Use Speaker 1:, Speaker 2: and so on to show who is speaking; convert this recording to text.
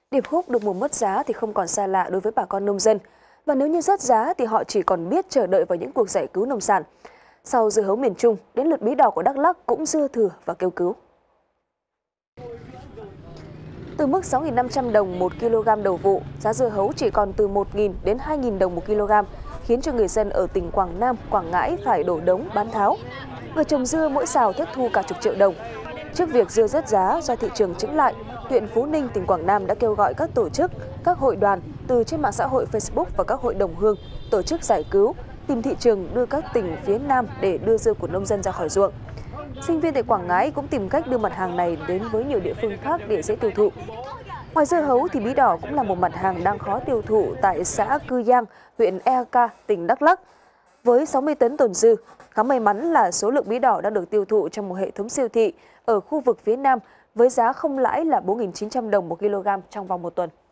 Speaker 1: Điệp khúc được mùa mất giá thì không còn xa lạ đối với bà con nông dân. Và nếu như rớt giá thì họ chỉ còn biết chờ đợi vào những cuộc giải cứu nông sản. Sau dưa hấu miền Trung, đến lượt bí đỏ của Đắk Lắk cũng dư thừa và kêu cứu. Từ mức 6.500 đồng 1 kg đầu vụ, giá dưa hấu chỉ còn từ 1.000 đến 2.000 đồng 1 kg, khiến cho người dân ở tỉnh Quảng Nam, Quảng Ngãi phải đổ đống bán tháo. Người trồng dưa mỗi sào thất thu cả chục triệu đồng. Trước việc dưa rớt giá do thị trường chững lại, huyện Phú Ninh, tỉnh Quảng Nam đã kêu gọi các tổ chức, các hội đoàn từ trên mạng xã hội Facebook và các hội đồng hương tổ chức giải cứu, tìm thị trường đưa các tỉnh phía Nam để đưa dưa của nông dân ra khỏi ruộng. Sinh viên tại Quảng Ngãi cũng tìm cách đưa mặt hàng này đến với nhiều địa phương khác để dễ tiêu thụ. Ngoài dưa hấu thì bí đỏ cũng là một mặt hàng đang khó tiêu thụ tại xã Cư Giang, huyện Eak, tỉnh Đắk Lắk. Với 60 tấn tồn dư, khá may mắn là số lượng bí đỏ đang được tiêu thụ trong một hệ thống siêu thị ở khu vực phía Nam với giá không lãi là 4.900 đồng 1 kg trong vòng một tuần.